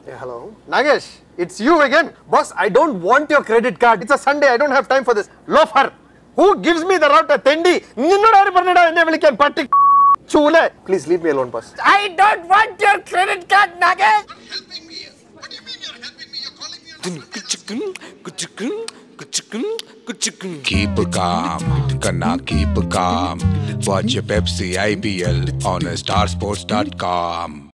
Hello. Nagesh, it's you again. Boss, I don't want your credit card. It's a Sunday. I don't have time for this. Loafer. Who gives me the route at Tendi? Please leave me alone, boss. I don't want your credit card, Nagesh. Helping me? What do you mean you're helping me? You're calling me on... Keep calm, Kanna, keep calm. Watch your Pepsi IPL on starsports.com.